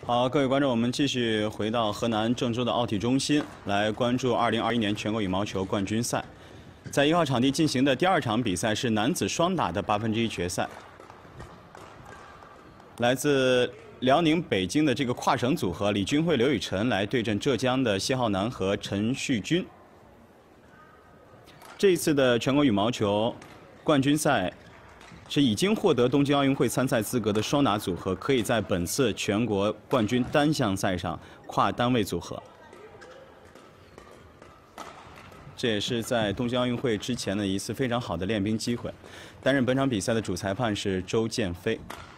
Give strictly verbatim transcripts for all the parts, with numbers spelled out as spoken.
好，各位观众，我们继续回到河南郑州的奥体中心，来关注二零二一年全国羽毛球冠军赛。在一号场地进行的第二场比赛是男子双打的八分之一决赛。来自辽宁北京的这个跨省组合李俊慧、刘雨辰来对阵浙江的谢浩南和陈旭军。这一次的全国羽毛球冠军赛是已经获得东京奥运会参赛资格的双打组合，可以在本次全国冠军单项赛上跨单位组合。这也是在东京奥运会之前的一次非常好的练兵机会。担任本场比赛的主裁判是周建飞。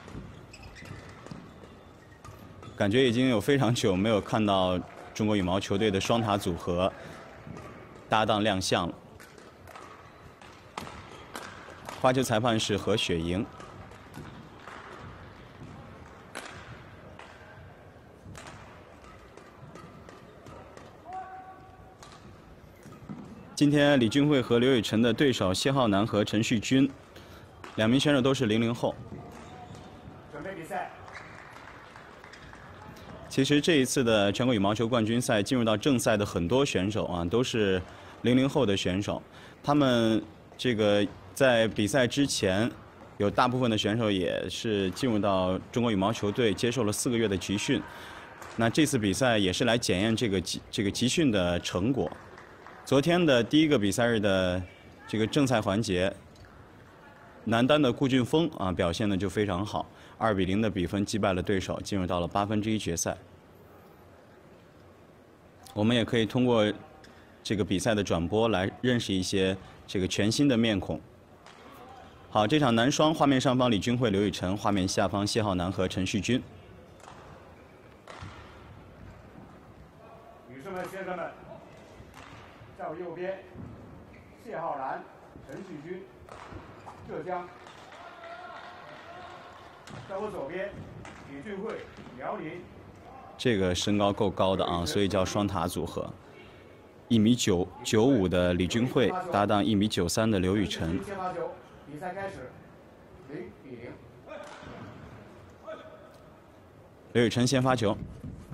感觉已经有非常久没有看到中国羽毛球队的双打组合搭档亮相了。发球裁判是何雪莹。今天李俊慧和刘雨辰的对手谢浩南和陈旭军，两名选手都是零零后。 准备比赛。 其实这一次的全国羽毛球冠军赛进入到正赛的很多选手啊，都是零零后的选手。他们这个在比赛之前，有大部分的选手也是进入到中国羽毛球队接受了四个月的集训。那这次比赛也是来检验这个集这个集训的成果。昨天的第一个比赛日的这个正赛环节，男单的顾俊峰啊表现的就非常好。二比零的比分击败了对手，进入到了八分之一决赛。我们也可以通过这个比赛的转播来认识一些这个全新的面孔。好，这场男双画面上方李俊慧、刘雨辰，画面下方谢浩南和陈旭军。 女士们、先生们，在我右边，谢浩南、陈旭军，浙江。在我左边，李俊慧，辽宁。 这个身高够高的啊，所以叫双塔组合。一米九九五的李俊慧搭档一米九三的刘雨辰。 先发球，比赛开始，零比零。 刘雨辰先发球。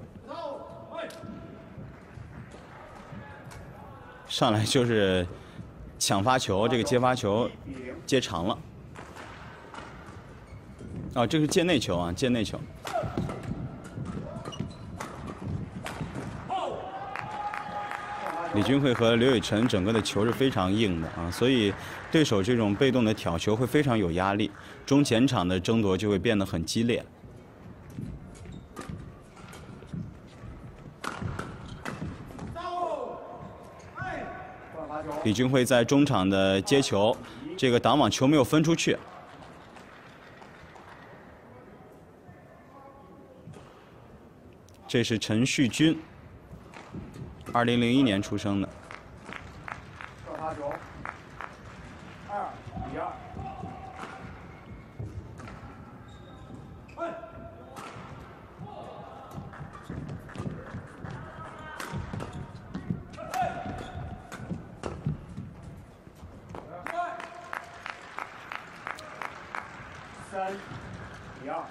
上来就是抢发球，这个接发球接长了。啊，这是界内球啊，界内球。李俊慧和刘雨辰整个的球是非常硬的啊，所以对手这种被动的挑球会非常有压力，中前场的争夺就会变得很激烈。李俊慧在中场的接球，这个挡网球没有分出去。这是陈旭军，二零零一年出生的。 上发球，二比二。三比二。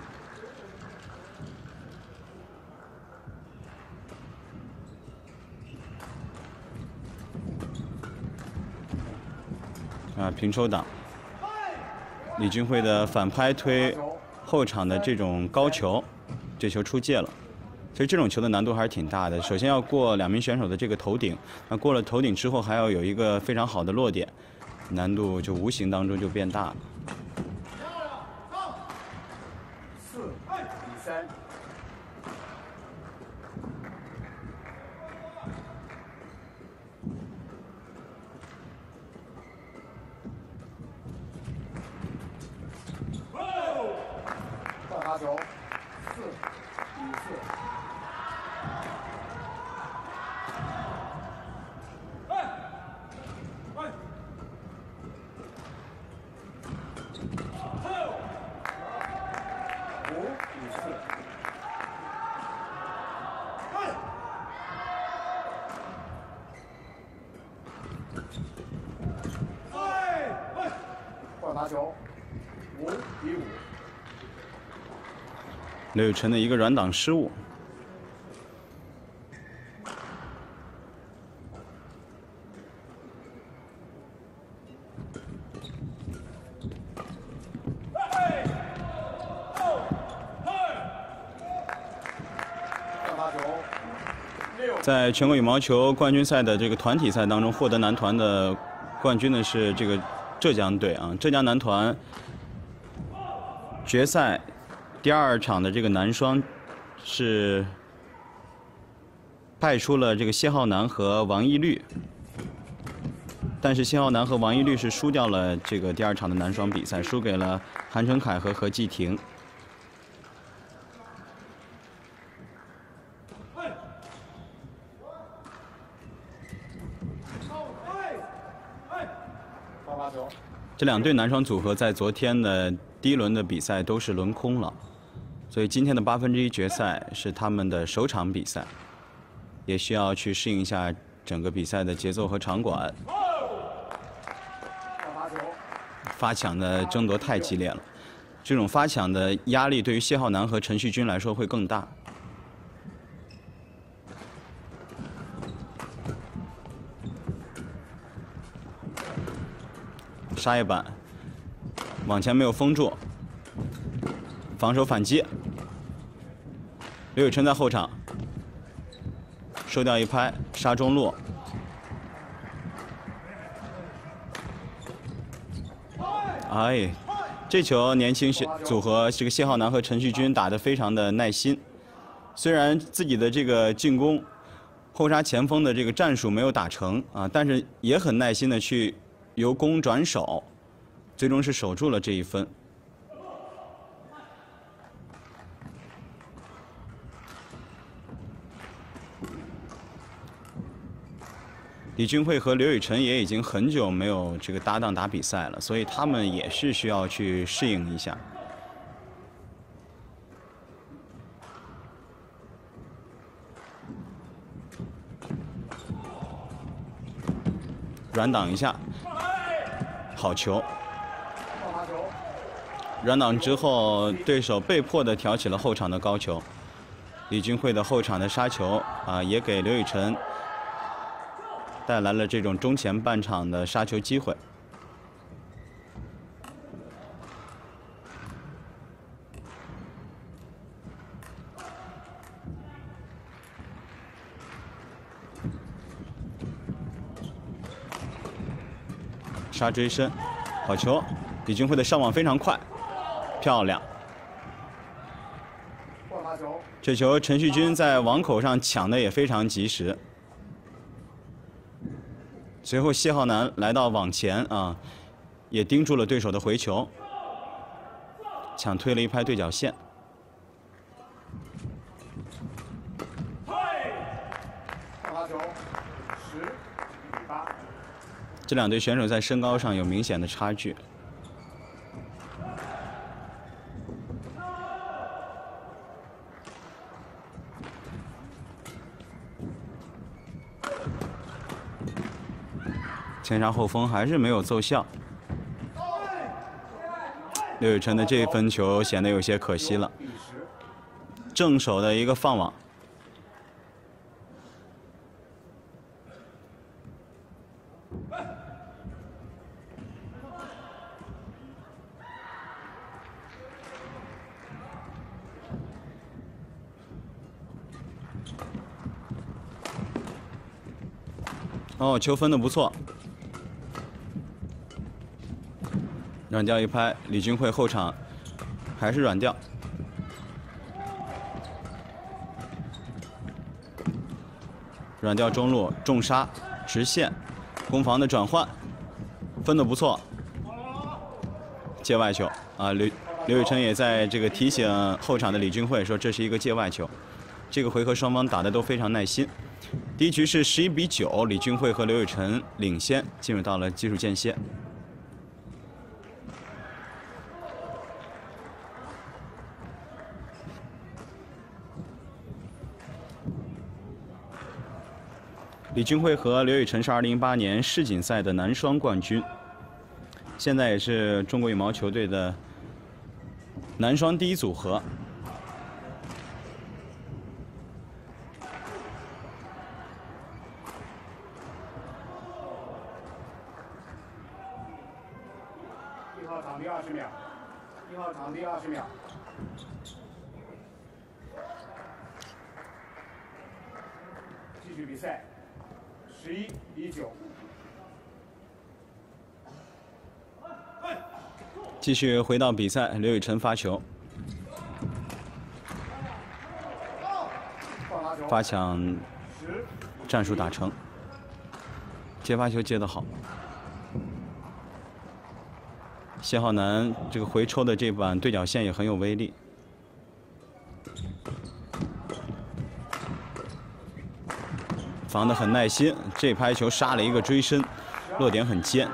啊，平抽挡。李俊慧的反拍推后场的这种高球，这球出界了。其实这种球的难度还是挺大的，首先要过两名选手的这个头顶，那过了头顶之后还要有一个非常好的落点，难度就无形当中就变大了。 四比三。换发球，四比四。五比四。换发球，五比五。 刘雨辰的一个软挡失误。在全国羽毛球冠军赛的这个团体赛当中，获得男团的冠军的是这个浙江队啊。浙江男团决赛第二场的这个男双是派出了这个谢浩南和王懿律，但是谢浩南和王懿律是输掉了这个第二场的男双比赛，输给了韩成凯和何继廷。 这两对男双组合在昨天的第一轮的比赛都是轮空了，所以今天的八分之一决赛是他们的首场比赛，也需要去适应一下整个比赛的节奏和场馆。发抢的争夺太激烈了，这种发抢的压力对于谢浩南和陈旭君来说会更大。 沙叶板往前没有封住，防守反击。刘雨辰在后场收掉一拍，杀中路。哎，这球年轻组合这个谢浩南和陈旭君打得非常的耐心，虽然自己的这个进攻后杀前锋的这个战术没有打成啊，但是也很耐心的去。 由攻转守，最终是守住了这一分。李俊慧和刘雨辰也已经很久没有这个搭档打比赛了，所以他们也是需要去适应一下。软挡一下。 好球！软挡之后，对手被迫的挑起了后场的高球。李俊慧的后场的杀球啊，也给刘雨辰带来了这种中前半场的杀球机会。杀追身，好球！李俊慧的上网非常快，漂亮。这球陈旭君在网口上抢的也非常及时。随后谢浩南来到网前啊，也盯住了对手的回球，抢推了一拍对角线。这两队选手在身高上有明显的差距。前杀后锋还是没有奏效。刘雨辰的这分球显得有些可惜了。正手的一个放网。 哦，球分的不错，软掉一拍，李俊慧后场还是软掉，软掉中路重杀直线，攻防的转换分的不错，界外球啊，刘刘雨辰也在这个提醒后场的李俊慧说这是一个界外球，这个回合双方打的都非常耐心。 第一局是十一比九，李俊慧和刘雨辰领先，进入到了技术间歇。李俊慧和刘雨辰是二零一八年世锦赛的男双冠军，现在也是中国羽毛球队的男双第一组合。 十秒，一号场地二十秒。继续比赛，十一比九。 继续回到比赛，刘雨辰发球，发抢，战术打成，接发球接得好。谢浩南这个回抽的这板对角线也很有威力。防得很耐心，这拍球杀了一个追身，落点很尖。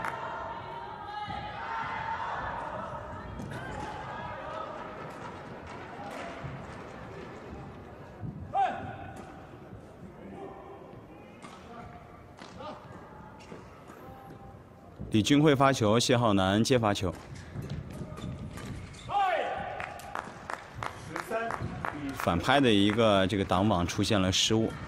李俊慧发球，谢浩南接发球。反拍的一个这个挡网出现了失误。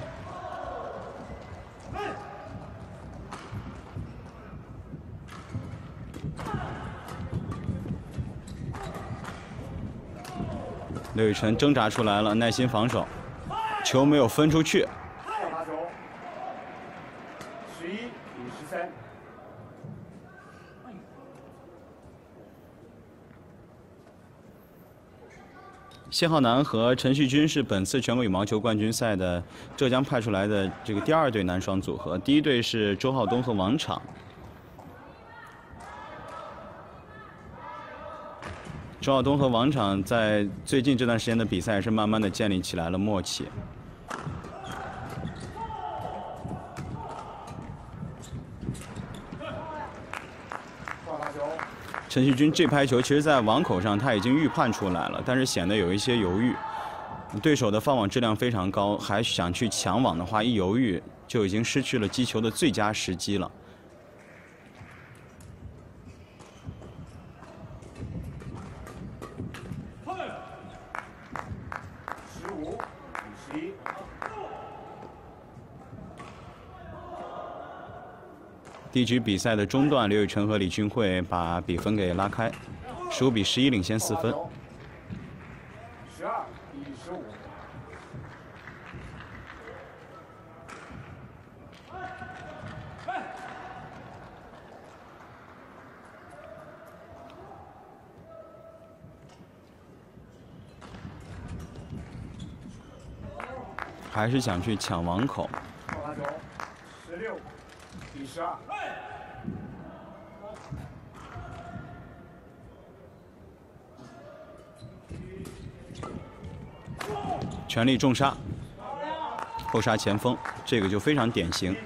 刘雨辰挣扎出来了，耐心防守，球没有分出去。 十一比十三。 谢浩南和陈旭军是本次全国羽毛球冠军赛的浙江派出来的这个第二对男双组合，第一对是周浩东和王昶。周浩东和王昶在最近这段时间的比赛是慢慢的建立起来了默契。陈旭军这拍球，其实在网口上他已经预判出来了，但是显得有一些犹豫。对手的放网质量非常高，还想去抢网的话，一犹豫就已经失去了击球的最佳时机了。 十五比十一。 第一局比赛的中段，刘雨辰和李俊慧把比分给拉开，十五比十一领先四分。 十二比十五。 还是想去抢网口。 十六比十二。 全力重杀，后杀前锋，这个就非常典型。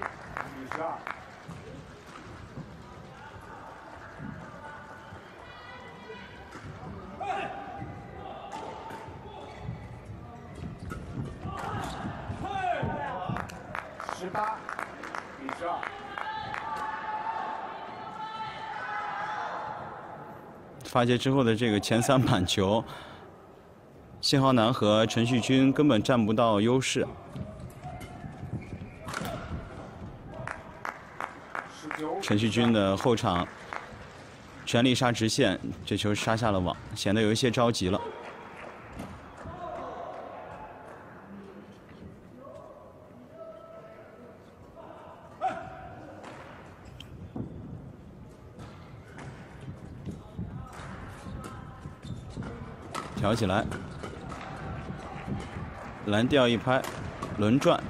十八比十二。 发接之后的这个前三板球，谢浩南和陈旭军根本占不到优势。陈旭军的后场全力杀直线，这球杀下了网，显得有一些着急了。挑起来，蓝调一拍，轮转，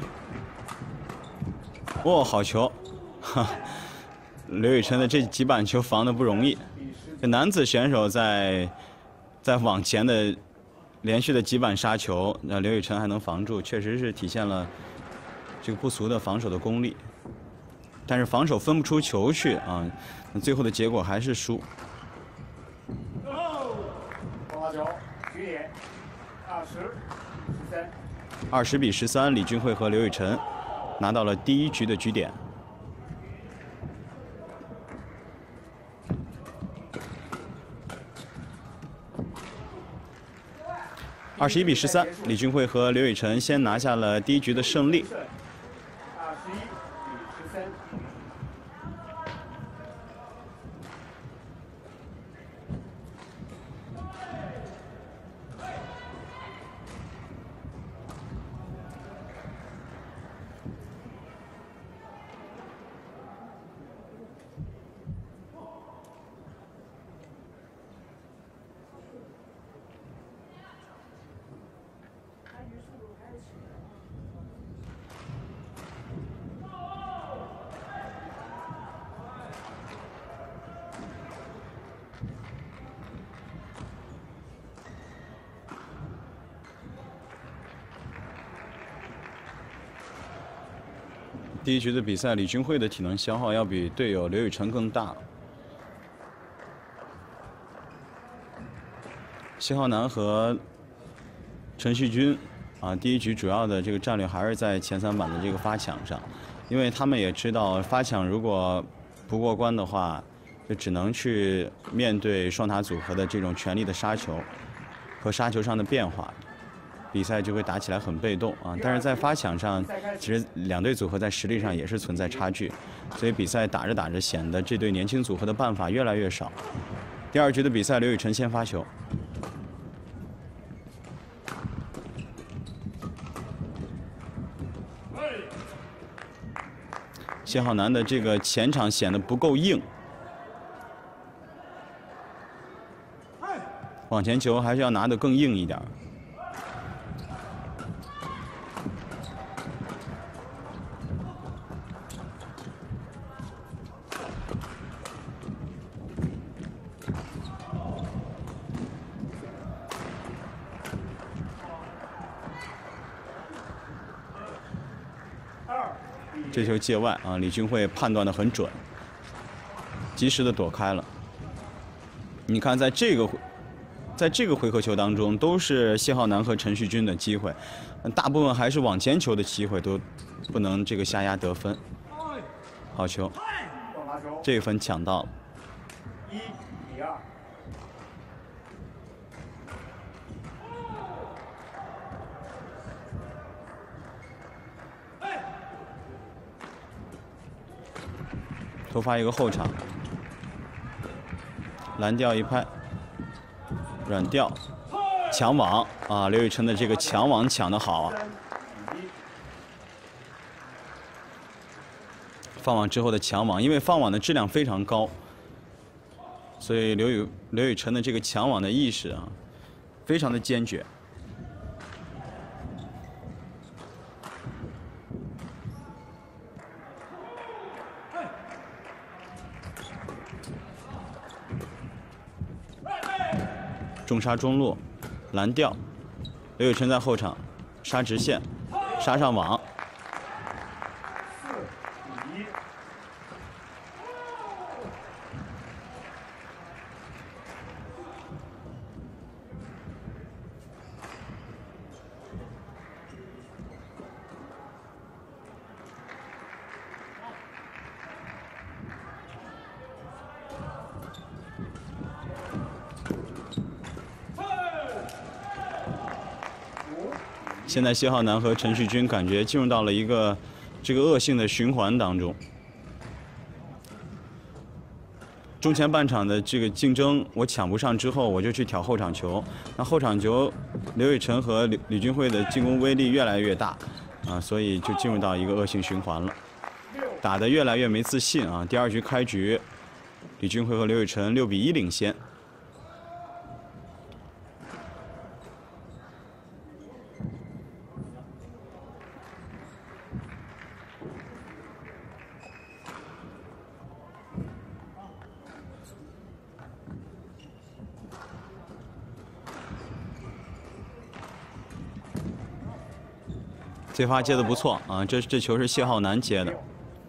哦，好球！哈，刘雨辰的这几板球防的不容易。这男子选手在在网前的连续的几板杀球，那刘雨辰还能防住，确实是体现了这个不俗的防守的功力。但是防守分不出球去啊，那最后的结果还是输。二十比十三，李俊慧和刘雨辰拿到了第一局的局点。二十一比十三，李俊慧和刘雨辰先拿下了第一局的胜利。 二十一比十三。 第一局的比赛，李俊慧的体能消耗要比队友刘雨辰更大。谢浩南和陈旭军啊，第一局主要的这个战略还是在前三板的这个发抢上，因为他们也知道发抢如果不过关的话，就只能去面对双塔组合的这种全力的杀球和杀球上的变化。 比赛就会打起来很被动啊，但是在发抢上，其实两队组合在实力上也是存在差距，所以比赛打着打着显得这对年轻组合的办法越来越少。第二局的比赛，刘雨辰先发球，谢浩南的这个前场显得不够硬，往前球还是要拿得更硬一点。 这球界外啊，李俊慧判断的很准，及时的躲开了。你看，在这个在这个回合球当中，都是谢浩南和陈旭军的机会，大部分还是往前球的机会，都不能这个下压得分。好球，这一分抢到了。 一比二。 头发一个后场，蓝调一拍，软调，抢网啊！刘雨辰的这个抢网抢得好啊！放网之后的抢网，因为放网的质量非常高，所以刘雨刘雨辰的这个抢网的意识啊，非常的坚决。 重杀中路，蓝调，刘雨辰在后场，杀直线，杀上网。 四比一。 现在谢浩南和陈旭军感觉进入到了一个这个恶性的循环当中。中前半场的这个竞争，我抢不上之后，我就去挑后场球。那后场球，刘雨辰和李李俊慧的进攻威力越来越大，啊，所以就进入到一个恶性循环了，打得越来越没自信啊。第二局开局，李俊慧和刘雨辰六比一领先。 这发接的不错啊，这这球是谢浩南接的。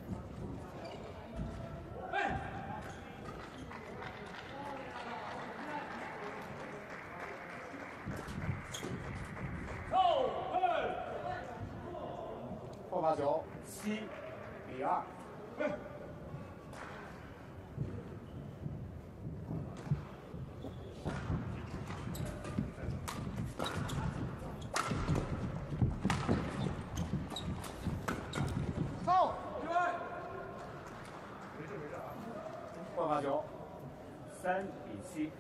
后发球，七比二。换发球，三比七。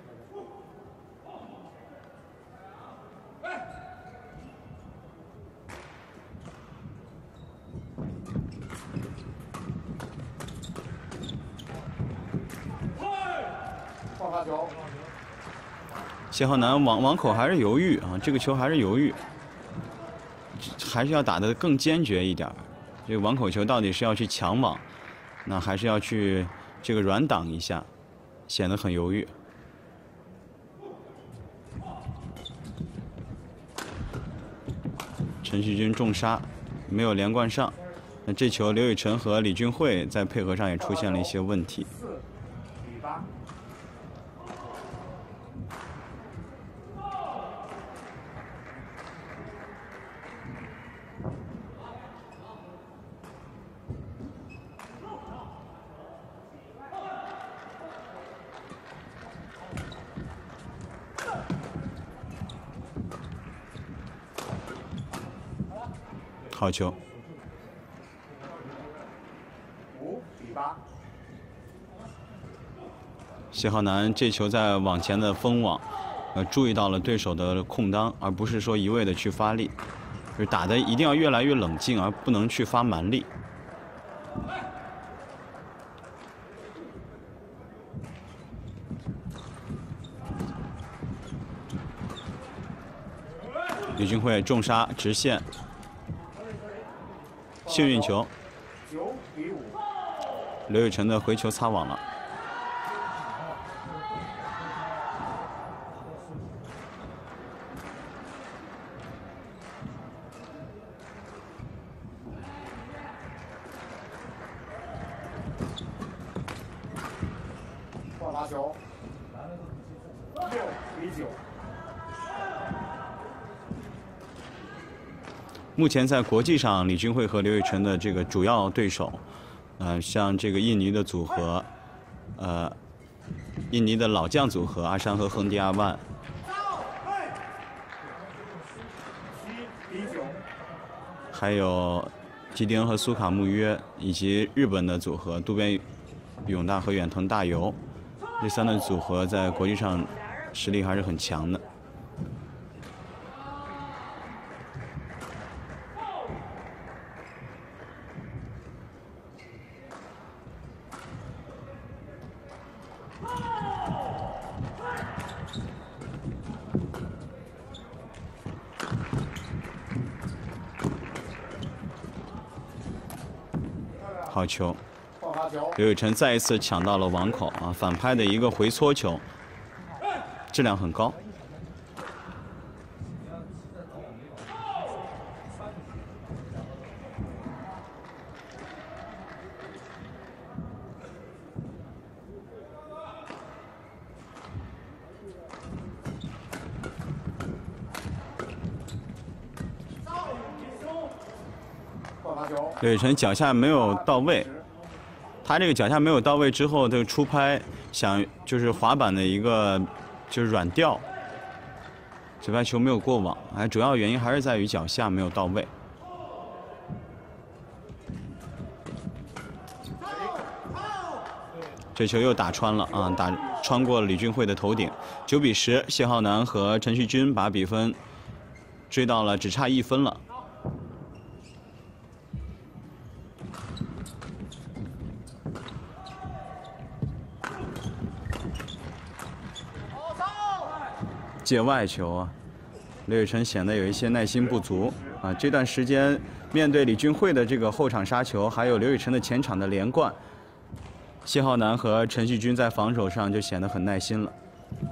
换发球， 谢浩南网网口还是犹豫啊，这个球还是犹豫，还是要打得更坚决一点。这个网口球到底是要去抢网，那还是要去这个软挡一下，显得很犹豫。陈旭军重杀，没有连贯上， 那这球刘雨辰和李俊慧在配合上也出现了一些问题。 四比八。 好球。 五比八。 谢浩南这球在网前的封网，呃，注意到了对手的空当，而不是说一味的去发力，就是打的一定要越来越冷静，而不能去发蛮力。李俊慧重杀直线，幸运球。 九比五。 刘雨辰的回球擦网了。 换罚球。六比九。 目前在国际上，李俊慧和刘雨辰的这个主要对手，呃，像这个印尼的组合，呃，印尼的老将组合阿山和亨迪阿万， 七比九。 还有吉丁和苏卡穆约，以及日本的组合渡边勇大和远藤大由，这三个组合在国际上实力还是很强的。好球！刘雨辰再一次抢到了网口啊，反拍的一个回搓球，质量很高。刘雨辰脚下没有到位，他这个脚下没有到位之后，这个出拍想就是滑板的一个就是软吊，这拍球没有过网，哎，主要原因还是在于脚下没有到位。这球又打穿了啊，打穿过了李俊慧的头顶，九比十，谢浩南和陈旭君把比分追到了只差一分了。界外球啊，刘雨辰显得有一些耐心不足啊。这段时间面对李俊慧的这个后场杀球，还有刘雨辰的前场的连贯，谢浩南和陈旭君在防守上就显得很耐心了。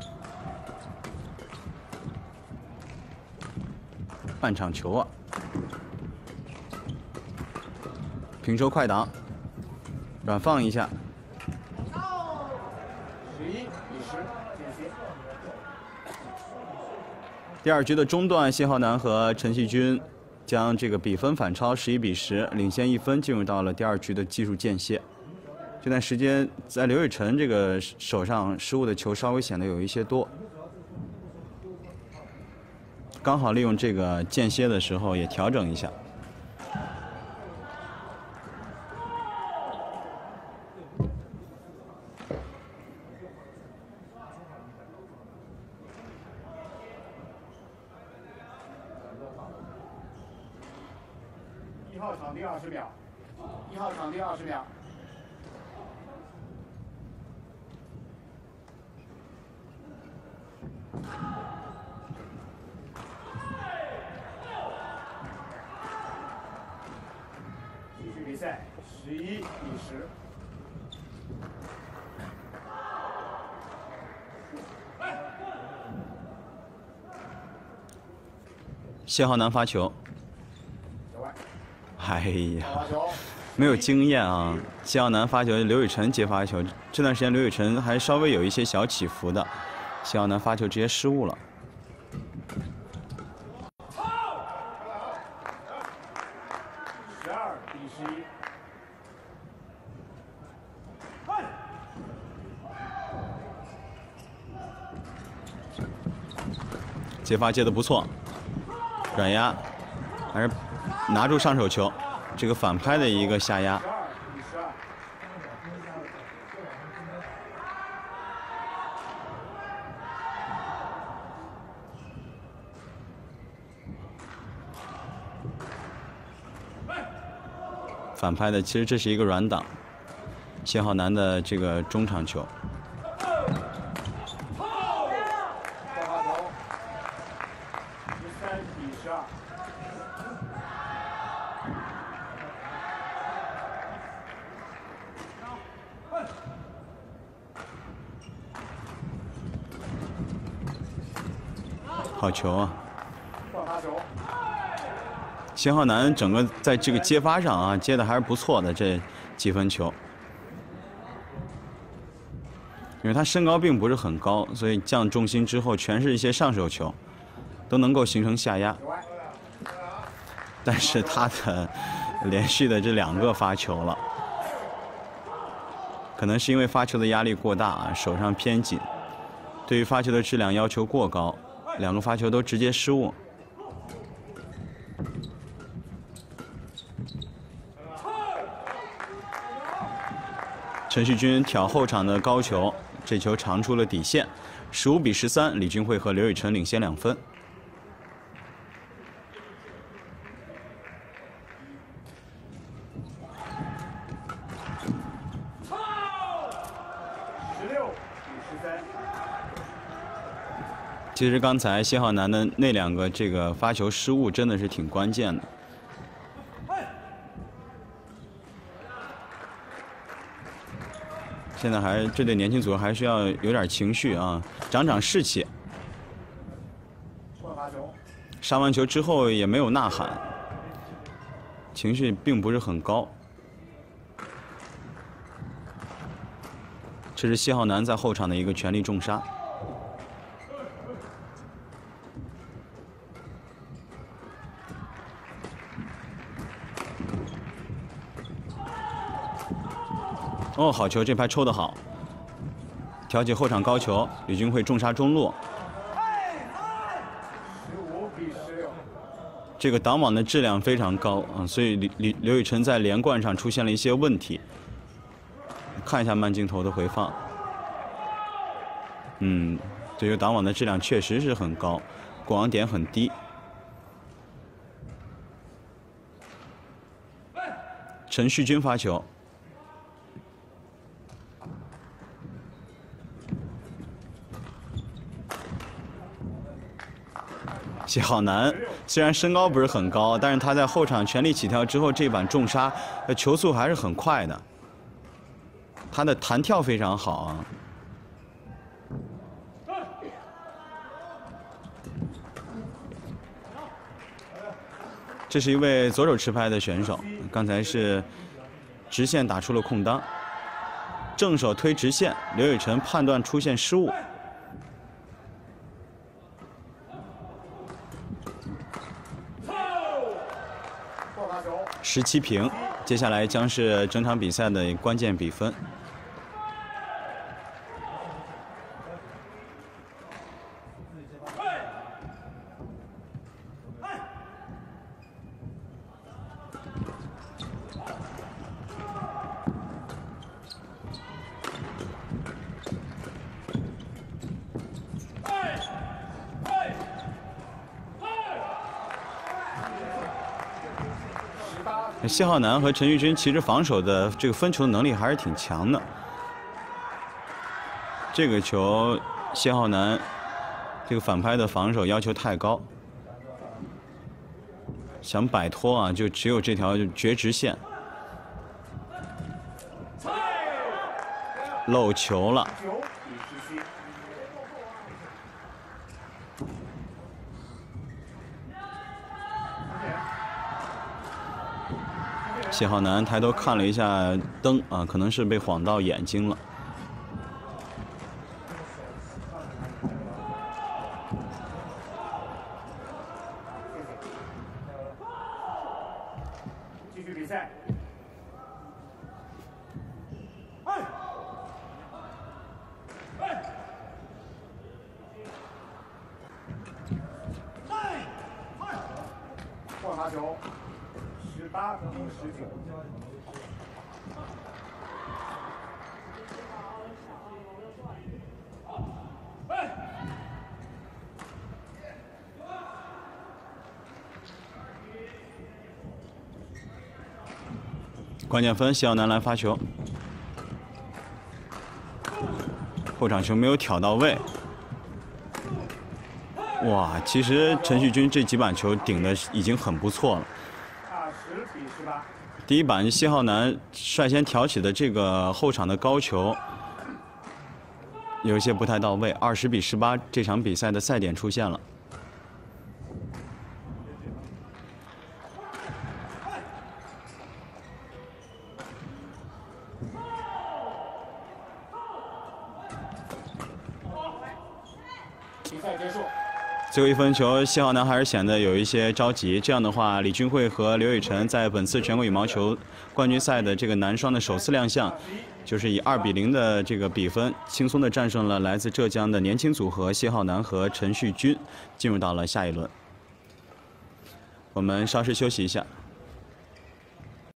半场球啊，平手快挡，软放一下。 十一比十，间歇。 第二局的中段，谢浩南和陈旭君将这个比分反超十一比十，领先一分，进入到了第二局的技术间歇。这段时间，在刘雨辰这个手上失误的球稍微显得有一些多，刚好利用这个间歇的时候也调整一下。 一号场地二十秒，一号场地二十秒。继续比赛，十一比十。 谢浩南发球。 小外。 哎呀。 发球。 没有经验啊。谢浩南发球，刘雨辰接发球，这段时间刘雨辰还稍微有一些小起伏的，谢浩南发球直接失误了。 十二比十一。 接发接的不错，软压，还是拿住上手球，这个反拍的一个下压。反拍的，其实这是一个软挡，谢浩南的这个中场球。 好球啊！谢浩南整个在这个接发上啊，接的还是不错的，这几分球。因为他身高并不是很高，所以降重心之后全是一些上手球，都能够形成下压。但是他的连续的这两个发球了，可能是因为发球的压力过大啊，手上偏紧，对于发球的质量要求过高。 两个发球都直接失误。陈旭军挑后场的高球，这球长出了底线，十五比十三，李俊慧和刘雨辰领先两分。 十六比十三。 其实刚才谢浩南的那两个这个发球失误真的是挺关键的。现在还这对年轻组还需要有点情绪啊，长长士气。杀完球之后也没有呐喊，情绪并不是很高。这是谢浩南在后场的一个全力重杀。 哦，好球！这拍抽得好，调节后场高球，李俊慧重杀中路。这个挡网的质量非常高啊，所以李李刘雨辰在连贯上出现了一些问题。看一下慢镜头的回放，嗯，这个挡网的质量确实是很高，过网点很低。陈旭军发球。 谢浩南虽然身高不是很高，但是他在后场全力起跳之后，这板重杀，呃，球速还是很快的。他的弹跳非常好啊。这是一位左手持拍的选手，刚才是直线打出了空当，正手推直线，刘雨辰判断出现失误。 十七平，接下来将是整场比赛的关键比分。谢浩南和陈玉军其实防守的这个分球能力还是挺强的。这个球，谢浩南这个反拍的防守要求太高，想摆脱啊，就只有这条绝直线。漏球了。 谢浩南抬头看了一下灯啊，可能是被晃到眼睛了。 继续比赛。换罚球，十八比十九。 关键分，谢浩南来发球，后场球没有挑到位。哇，其实陈旭军这几板球顶的已经很不错了。 二十比十八。 第一板谢浩南率先挑起的这个后场的高球，有一些不太到位。二十比十八，这场比赛的赛点出现了。 比赛结束。 最后一分球，谢浩南还是显得有一些着急。这样的话，李俊慧和刘雨辰在本次全国羽毛球冠军赛的这个男双的首次亮相，就是以二比零的这个比分，轻松的战胜了来自浙江的年轻组合谢浩南和陈旭军，进入到了下一轮。我们稍事休息一下。